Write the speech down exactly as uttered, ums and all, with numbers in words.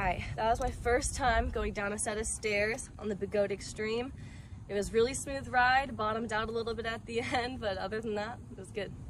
right, that was my first time going down a set of stairs on the Begode Extreme. It was really smooth ride, bottomed out a little bit at the end, but other than that, it was good.